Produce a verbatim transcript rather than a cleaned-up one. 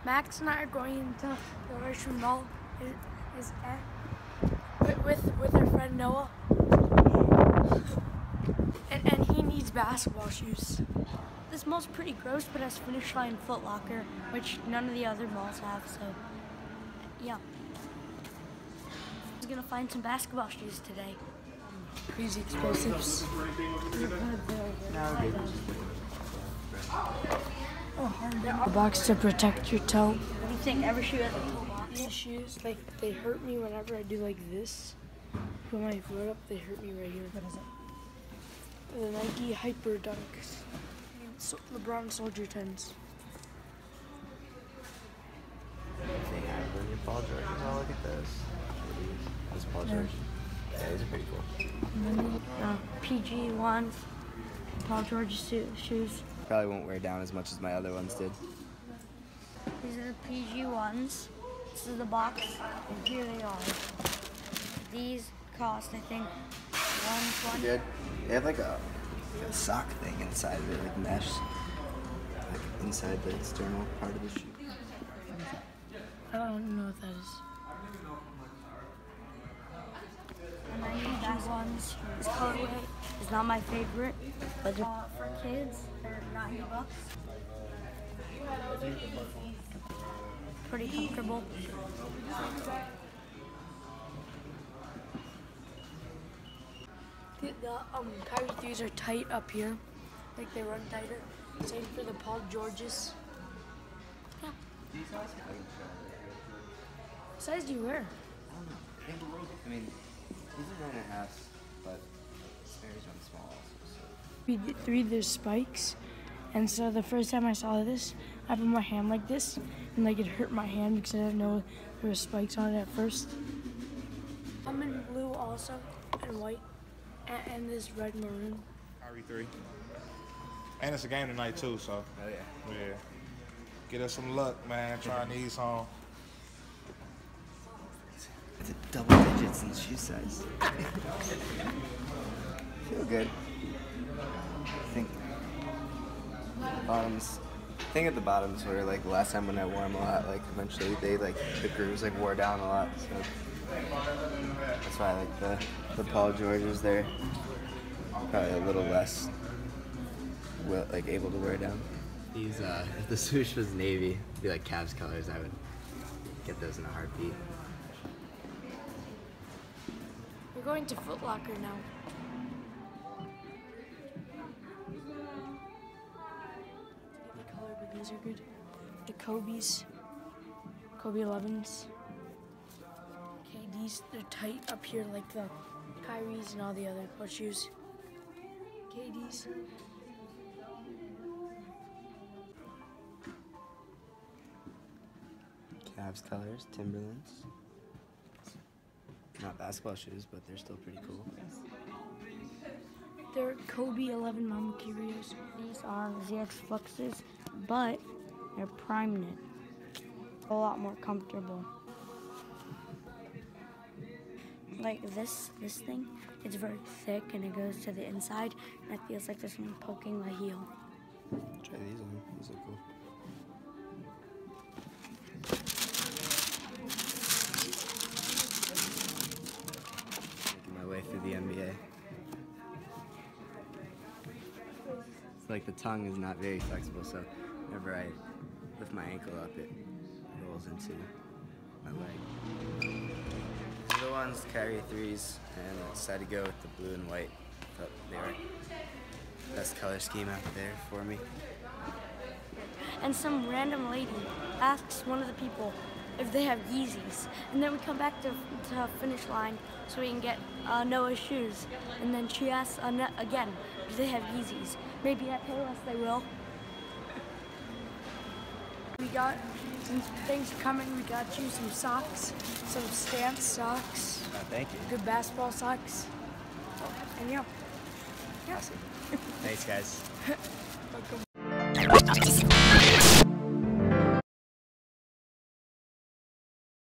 Max and I are going into the Richmond Mall is, is at, with with our friend Noah, and and he needs basketball shoes. This mall's pretty gross, but has Finish Line, Foot Locker, which none of the other malls have. So, yeah, he's gonna find some basketball shoes today. Crazy explosives. The box to protect your toe. What do you think? Every shoe has a toe box. These shoes, like, they hurt me whenever I do like this. Put my foot up, they hurt me right here. What is it? The Nike Hyper Dunks. So, LeBron Soldier tens. They have the new Paul George. Oh, look at this. This Paul George. Yeah, these are pretty cool. And then uh, P G ones, Paul George shoes. Probably won't wear down as much as my other ones did. These are the P G ones. This is the box, and here they are. These cost, I think, one twenty. Good. They have like a, a sock thing inside of it, like mesh, like inside the external part of the shoe. I don't know what that is. And then these ones, this colorway is not my favorite, but they're, uh, for kids, they're ninety bucks. Pretty comfortable. The, the um, Kyrie threes are tight up here, like they run tighter. Same for the Paul Georges. Yeah. What size do you wear? I don't know. I mean, these are nine and a half, but Sperry's run small also. So. Three, three, there's spikes, and so the first time I saw this, I put my hand like this, and like it hurt my hand because I didn't know there were spikes on it at first. I'm in blue also, and white, and, and this red maroon. Kyrie three. And it's a game tonight too, so. Oh yeah. Yeah. Get us some luck, man. Trying these home. It's a double digits in shoe size. Feel good. I think bottoms. I think at the bottoms were like the last time when I wore them a lot. Like eventually they like the grooves like wore down a lot. So that's why I like the the Paul Georges there. Probably a little less well, like able to wear down. These uh, if the swoosh was navy, it'd be like Cavs colors. I would get those in a heartbeat. We're going to Foot Locker now. The color, but these are good. The Kobe's, Kobe elevens. K D's, they're tight up here like the Kyrie's and all the other Paul shoes. K D's. Cavs colors, Timberlands. Not basketball shoes, but they're still pretty cool. They're Kobe eleven Mama Curios. These are Z X Fluxes, but they're prime knit. A lot more comfortable. Like this, this thing, it's very thick and it goes to the inside, and it feels like there's something poking my heel. Try these on. These look cool. Making my way through the N B A. It's like the tongue is not very flexible, so whenever I lift my ankle up, it rolls into my leg. These are the ones, Kyrie threes, and I decided to go with the blue and white. Thought they were best color scheme out there for me. And some random lady asks one of the people if they have Yeezys, and then we come back to, to Finish Line so we can get uh, Noah's shoes, and then she asks uh, again, do they have Yeezys? Maybe at Payless they will. We got, since things are coming, we got you some socks, some Stance socks. Oh, thank you. Good basketball socks. And yeah. Yeah. Awesome. Thanks, guys. Welcome.